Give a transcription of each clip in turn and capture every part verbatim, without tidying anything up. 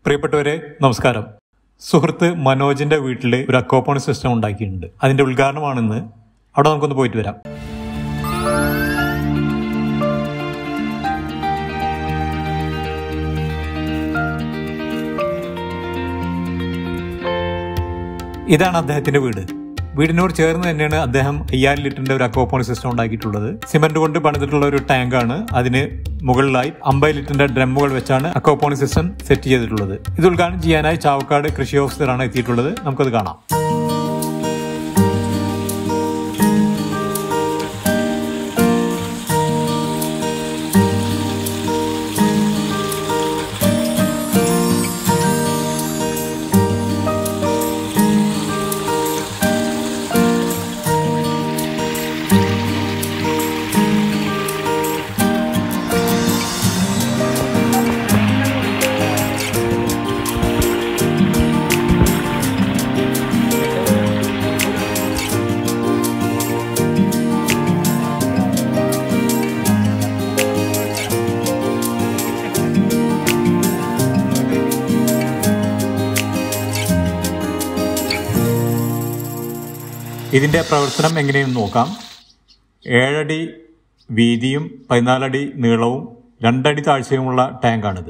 പ്രിയപ്പെട്ടവരെ നമസ്കാരം. സുഹൃത്ത് മനോജിന്റെ വീട്ടിൽ ഒരു അക്വാപോണിക് സിസ്റ്റം ഉണ്ടാക്കിയിട്ടുണ്ട്. അതിന്റെ ഉദ്ഘാടനമാണെന്ന്. അവിടെ നമുക്കൊന്ന് പോയിട്ട് വരാം. ഇതാണ് അദ്ദേഹത്തിന്റെ വീട്. വീടിനോട് ചേർന്ന് തന്നെയാണ് അദ്ദേഹം അയ്യായിരം ലിറ്ററിന്റെ ഒരു അക്വാപോണിക് സിസ്റ്റം ഉണ്ടാക്കിയിട്ടുള്ളത്. സിമന്റ് കൊണ്ട് പണിതിട്ടുള്ള ഒരു ടാങ്കാണ്. അതിന് മുകളിലായി അമ്പത് ലിറ്ററിന്റെ ഡ്രമ്മുകൾ വെച്ചാണ് അക്വാപോണിക് സിസ്റ്റം സെറ്റ് ചെയ്തിട്ടുള്ളത്. ഇത് ഉദ്ഘാടനം ചെയ്യാനായി ചാവക്കാട് കൃഷി ഓഫീസറാണ് എത്തിയിട്ടുള്ളത്. നമുക്കത് കാണാം. ഇതിൻ്റെ പ്രവർത്തനം എങ്ങനെയെന്ന് നോക്കാം. ഏഴടി വീതിയും പതിനാലടി നീളവും രണ്ടടി താഴ്ചയുമുള്ള ടാങ്കാണിത്.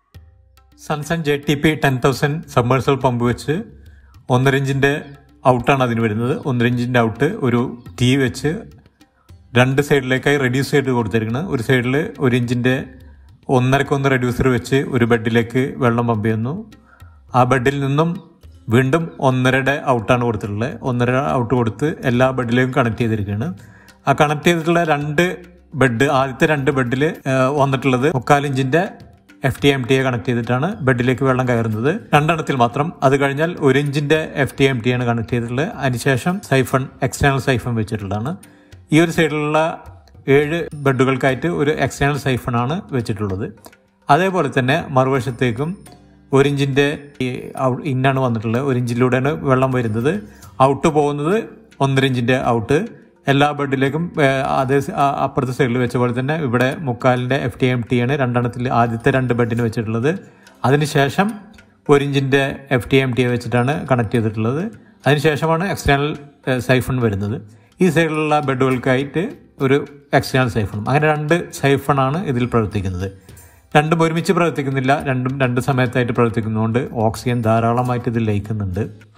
Sunsun J T P ten thousand submersible pump വെച്ച് ഒന്നര ഇഞ്ചിൻ്റെ ഔട്ടാണ് അതിന് വരുന്നത്. ഒന്നര ഇഞ്ചിൻ്റെ ഔട്ട് ഒരു ടീ വെച്ച് രണ്ട് സൈഡിലേക്കായി റെഡ്യൂസ് ചെയ്ത് കൊടുത്തിരിക്കുന്നത്. ഒരു സൈഡിൽ ഒരു ഇഞ്ചിൻ്റെ ഒന്നരക്കൊന്ന് റെഡ്യൂസർ വെച്ച് ഒരു ബെഡിലേക്ക് വെള്ളം പമ്പ് ചെയ്യുന്നു. ആ ബെഡിൽ നിന്നും വീണ്ടും ഒന്നരയുടെ ഔട്ടാണ് കൊടുത്തിട്ടുള്ളത്. ഒന്നര ഔട്ട് കൊടുത്ത് എല്ലാ ബെഡിലേക്കും കണക്ട് ചെയ്തിരിക്കുകയാണ്. ആ കണക്ട് ചെയ്തിട്ടുള്ള രണ്ട് ബെഡ്, ആദ്യത്തെ രണ്ട് ബെഡിൽ വന്നിട്ടുള്ളത് മുക്കാലിഞ്ചിൻ്റെ F T M T A connect ചെയ്തിട്ടാണ് ബെഡിലേക്ക് വെള്ളം കയറുന്നത്. രണ്ടെണ്ണത്തിൽ മാത്രം. അത് കഴിഞ്ഞാൽ ഒരു ഇഞ്ചിൻ്റെ എഫ് ടി എം ടി ആണ് കണക്ട് ചെയ്തിട്ടുള്ളത്. അതിനുശേഷം സൈഫൺ, എക്സ്റ്റേണൽ സൈഫൺ വെച്ചിട്ടുള്ളതാണ്. ഈ ഒരു സൈഡിലുള്ള ഏഴ് ബെഡുകൾക്കായിട്ട് ഒരു എക്സ്റ്റേണൽ സൈഫണാണ് വെച്ചിട്ടുള്ളത്. അതേപോലെ തന്നെ മറുവശത്തേക്കും ഒരു ഇഞ്ചിൻ്റെ ഇന്നാണ് വന്നിട്ടുള്ളത്. ഒരു ഇഞ്ചിലൂടെയാണ് വെള്ളം വരുന്നത്. ഔട്ട് പോകുന്നത് ഒന്നര ഇഞ്ചിൻ്റെ ഔട്ട്. എല്ലാ ബെഡിലേക്കും അതേ അപ്പുറത്തെ സൈഡിൽ വെച്ച പോലെ തന്നെ ഇവിടെ മുക്കാലിൻ്റെ എഫ് ടി എം ടി ആണ് രണ്ടെണ്ണത്തിൽ ആദ്യത്തെ രണ്ട് ബെഡിന് വെച്ചിട്ടുള്ളത്. അതിനുശേഷം ഒരു ഇഞ്ചിൻ്റെ എഫ് ടി എം ടി വെച്ചിട്ടാണ് കണക്ട് ചെയ്തിട്ടുള്ളത്. അതിനുശേഷമാണ് എക്സ്റ്റേണൽ സൈഫൺ വരുന്നത്. ഈ സൈഡിലുള്ള ബെഡുകൾക്കായിട്ട് ഒരു എക്സ്റ്റേണൽ സൈഫണും. അങ്ങനെ രണ്ട് സൈഫണാണ് ഇതിൽ പ്രവർത്തിക്കുന്നത്. രണ്ടും ഒരുമിച്ച് പ്രവർത്തിക്കുന്നില്ല. രണ്ടും രണ്ട് സമയത്തായിട്ട് പ്രവർത്തിക്കുന്നതുകൊണ്ട് ഓക്സിജൻ ധാരാളമായിട്ട് ഇതിൽ ലയിക്കുന്നുണ്ട്.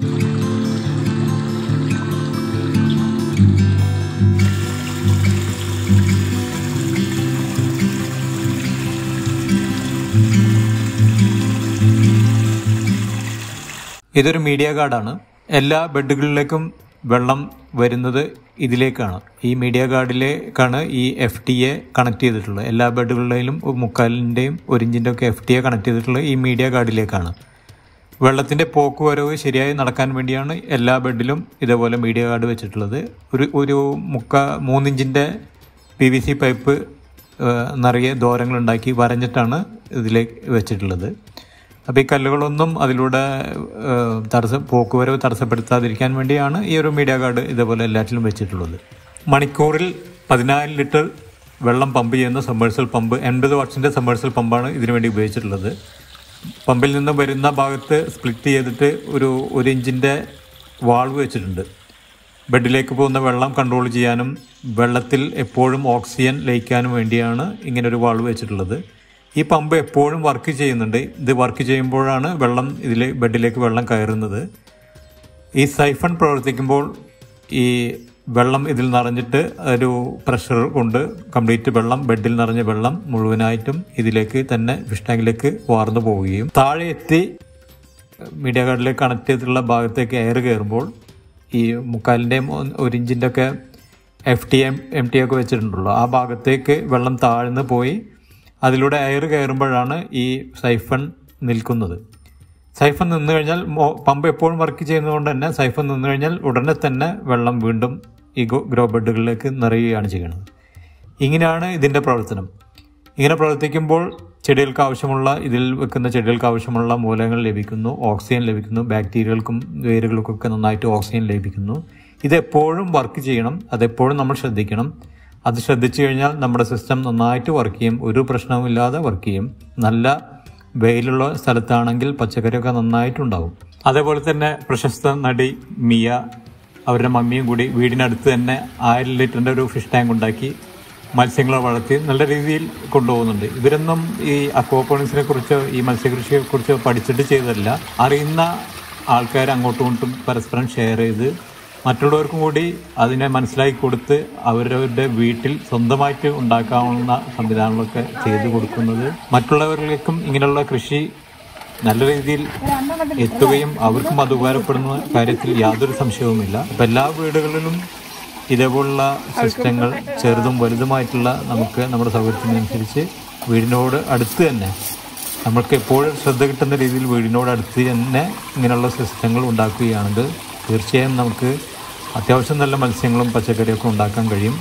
ഇതൊരു മീഡിയ ഗാർഡാണ്. എല്ലാ ബെഡുകളിലേക്കും വെള്ളം വരുന്നത് ഇതിലേക്കാണ്. ഈ മീഡിയ ഗാർഡിലേക്കാണ് ഈ എഫ് ടി എ കണക്ട് ചെയ്തിട്ടുള്ളത്. എല്ലാ ബെഡുകളിലും മുക്കാലിൻ്റെയും ഒരു ഇഞ്ചിൻ്റെ ഒക്കെ എഫ് ടി എ കണക്ട് ചെയ്തിട്ടുള്ളത് ഈ മീഡിയ ഗാർഡിലേക്കാണ്. വെള്ളത്തിൻ്റെ പോക്ക് വരവ് ശരിയായി നടക്കാൻ വേണ്ടിയാണ് എല്ലാ ബെഡിലും ഇതേപോലെ മീഡിയ ഗാർഡ് വെച്ചിട്ടുള്ളത്. ഒരു ഒരു മുക്കാ മൂന്നിഞ്ചിൻ്റെ പി വി സി പൈപ്പ് നിറയെ ദ്വാരങ്ങളുണ്ടാക്കി വരഞ്ഞിട്ടാണ് ഇതിലേക്ക് വെച്ചിട്ടുള്ളത്. അപ്പോൾ ഈ കല്ലുകളൊന്നും അതിലൂടെ തടസ്സം പോക്കുവരവ് തടസ്സപ്പെടുത്താതിരിക്കാൻ വേണ്ടിയാണ് ഈ ഒരു മീഡിയ ഗാർഡ് ഇതേപോലെ എല്ലാറ്റിലും വെച്ചിട്ടുള്ളത്. മണിക്കൂറിൽ പതിനായിരം ലിറ്റർ വെള്ളം പമ്പ് ചെയ്യുന്ന സബ്മേഴ്സൽ പമ്പ്, എൺപത് വാട്ട്സിൻ്റെ സബ്മേഴ്സൽ പമ്പാണ് ഇതിനു വേണ്ടി ഉപയോഗിച്ചിട്ടുള്ളത്. പമ്പിൽ നിന്ന് വരുന്ന ഭാഗത്ത് സ്പ്ലിറ്റ് ചെയ്തിട്ട് ഒരു ഒരു ഇഞ്ചിൻ്റെ വാൾവ് വെച്ചിട്ടുണ്ട്. ബെഡിലേക്ക് പോകുന്ന വെള്ളം കൺട്രോൾ ചെയ്യാനും വെള്ളത്തിൽ എപ്പോഴും ഓക്സിജൻ ലയിക്കാനും വേണ്ടിയാണ് ഇങ്ങനൊരു വാൾവ് വെച്ചിട്ടുള്ളത്. ഈ പമ്പ് എപ്പോഴും വർക്ക് ചെയ്യുന്നുണ്ട്. ഇത് വർക്ക് ചെയ്യുമ്പോഴാണ് വെള്ളം ഇതിൽ ബെഡിലേക്ക് വെള്ളം കയറുന്നത്. ഈ സൈഫൺ പ്രവർത്തിക്കുമ്പോൾ ഈ വെള്ളം ഇതിൽ നിറഞ്ഞിട്ട് ഒരു പ്രഷർ കൊണ്ട് കംപ്ലീറ്റ് വെള്ളം, ബെഡിൽ നിറഞ്ഞ വെള്ളം മുഴുവനായിട്ടും ഇതിലേക്ക് തന്നെ ഫിഷ് ടാങ്കിലേക്ക് വാർന്നു പോവുകയും താഴെ എത്തി മീഡിയ ഗാർഡിലേക്ക് കണക്ട് ചെയ്തിട്ടുള്ള ഭാഗത്തേക്ക് എയർ കയറുമ്പോൾ ഈ മുക്കാലിൻ്റെയും ഒരു ഇഞ്ചിൻ്റെ ഒക്കെ F T M M T ഒക്കെ വെച്ചിട്ടുണ്ടല്ലോ, ആ ഭാഗത്തേക്ക് വെള്ളം താഴ്ന്ന് പോയി അതിലൂടെ എയർ കയറുമ്പോഴാണ് ഈ സൈഫൺ നിൽക്കുന്നത്. സൈഫൺ നിന്ന് കഴിഞ്ഞാൽ പമ്പ് എപ്പോഴും വർക്ക് ചെയ്യുന്നതുകൊണ്ട് തന്നെ സൈഫൺ നിന്ന് കഴിഞ്ഞാൽ ഉടനെ തന്നെ വെള്ളം വീണ്ടും ഈ ഗ്രോ ബെഡുകളിലേക്ക് നിറയുകയാണ് ചെയ്യുന്നത്. ഇങ്ങനെയാണ് ഇതിൻ്റെ പ്രവർത്തനം. ഇങ്ങനെ പ്രവർത്തിക്കുമ്പോൾ ചെടികൾക്ക് ആവശ്യമുള്ള, ഇതിൽ വെക്കുന്ന ചെടികൾക്ക് ആവശ്യമുള്ള മൂലകങ്ങൾ ലഭിക്കുന്നു, ഓക്സിജൻ ലഭിക്കുന്നു, ബാക്ടീരിയകൾക്കും വേരുകൾക്കൊക്കെ നന്നായിട്ട് ഓക്സിജൻ ലഭിക്കുന്നു. ഇതെപ്പോഴും വർക്ക് ചെയ്യണം. അതെപ്പോഴും നമ്മൾ ശ്രദ്ധിക്കണം. അത് ശ്രദ്ധിച്ചു കഴിഞ്ഞാൽ നമ്മുടെ സിസ്റ്റം നന്നായിട്ട് വർക്ക് ചെയ്യും, ഒരു പ്രശ്നവുമില്ലാതെ വർക്ക് ചെയ്യും. നല്ല വെയിലുള്ള സ്ഥലത്താണെങ്കിൽ പച്ചക്കറിയൊക്കെ നന്നായിട്ടുണ്ടാവും. അതേപോലെ തന്നെ പ്രശസ്ത നടി മിയ അവരുടെ മമ്മിയും കൂടി വീടിനടുത്ത് തന്നെ ആയിരം ലിറ്ററിൻ്റെ ഒരു ഫിഷ് ടാങ്ക് ഉണ്ടാക്കി മത്സ്യങ്ങളെ വളർത്തി നല്ല രീതിയിൽ കൊണ്ടുപോകുന്നുണ്ട്. ഇവരൊന്നും ഈ അക്വാപോണിക്സിനെ കുറിച്ചോ ഈ മത്സ്യകൃഷിയെ കുറിച്ചോ പഠിച്ചിട്ട് ചെയ്തതല്ല, അറിയുന്ന ആൾക്കാർ അങ്ങോട്ടും ഇങ്ങോട്ടും പരസ്പരം ഷെയർ ചെയ്ത് മറ്റുള്ളവർക്കും കൂടി അതിനെ മനസ്സിലാക്കി കൊടുത്ത് അവരവരുടെ വീട്ടിൽ സ്വന്തമായിട്ട് ഉണ്ടാക്കാവുന്ന സംവിധാനങ്ങളൊക്കെ ചെയ്തു കൊടുക്കുന്നത് മറ്റുള്ളവരിലേക്കും ഇങ്ങനെയുള്ള കൃഷി നല്ല രീതിയിൽ എത്തുകയും അവർക്കും അത് ഉപകാരപ്പെടുന്ന കാര്യത്തിൽ യാതൊരു സംശയവുമില്ല. അപ്പം എല്ലാ വീടുകളിലും ഇതേപോലുള്ള സിസ്റ്റങ്ങൾ ചെറുതും വലുതുമായിട്ടുള്ള നമുക്ക് നമ്മുടെ സൗകര്യത്തിനനുസരിച്ച് വീടിനോട് അടുത്ത് തന്നെ നമ്മൾക്ക് എപ്പോഴും ശ്രദ്ധ കിട്ടുന്ന രീതിയിൽ വീടിനോട് അടുത്ത് തന്നെ ഇങ്ങനെയുള്ള സിസ്റ്റങ്ങൾ ഉണ്ടാക്കുകയാണെങ്കിൽ തീർച്ചയായും നമുക്ക് അത്യാവശ്യം നല്ല മത്സ്യങ്ങളും പച്ചക്കറിയൊക്കെ ഉണ്ടാക്കാൻ കഴിയും.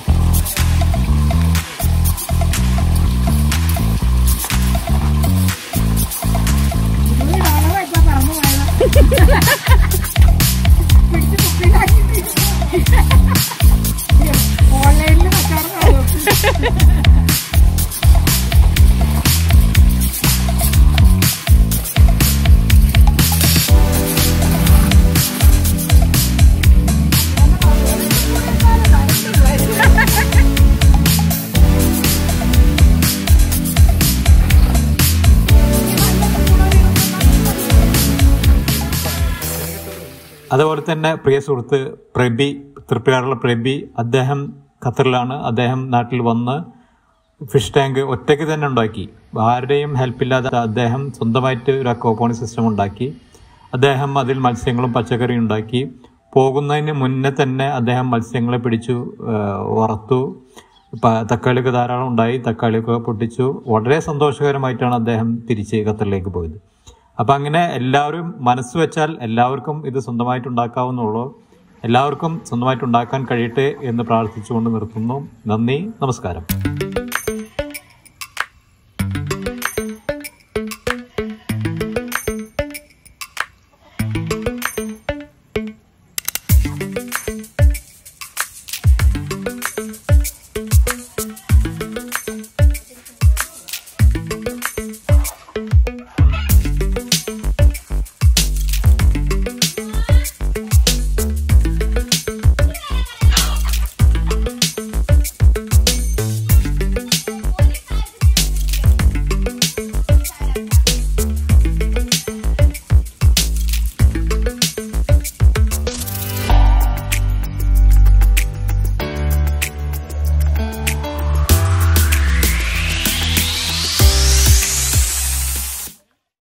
അതുപോലെ തന്നെ പ്രിയ സുഹൃത്ത് പ്രബി, തൃപ്തിയാറുള്ള പ്രബി, അദ്ദേഹം ഖത്തറിലാണ്. അദ്ദേഹം നാട്ടിൽ വന്ന് ഫിഷ് ടാങ്ക് ഒറ്റയ്ക്ക് തന്നെ ഉണ്ടാക്കി. ആരുടെയും ഹെൽപ്പില്ലാതെ അദ്ദേഹം സ്വന്തമായിട്ട് ഒരു അക്വാപോണിക് സിസ്റ്റം ഉണ്ടാക്കി. അദ്ദേഹം അതിൽ മത്സ്യങ്ങളും പച്ചക്കറിയും ഉണ്ടാക്കി. പോകുന്നതിന് മുന്നേ തന്നെ അദ്ദേഹം മത്സ്യങ്ങളെ പിടിച്ചു വറുത്തു. തക്കാളിയൊക്കെ ധാരാളം ഉണ്ടായി, തക്കാളിയൊക്കെ പൊട്ടിച്ചു. വളരെ സന്തോഷകരമായിട്ടാണ് അദ്ദേഹം തിരിച്ച് ഖത്തറിലേക്ക് പോയത്. അപ്പം അങ്ങനെ എല്ലാവരും മനസ്സ് വെച്ചാൽ എല്ലാവർക്കും ഇത് സ്വന്തമായിട്ട് ഉണ്ടാക്കാവുന്നുള്ളൂ. എല്ലാവർക്കും സ്വന്തമായിട്ട് ഉണ്ടാക്കാൻ കഴിയട്ടെ എന്ന് പ്രാർത്ഥിച്ചുകൊണ്ട് നിർത്തുന്നു. നന്ദി, നമസ്കാരം.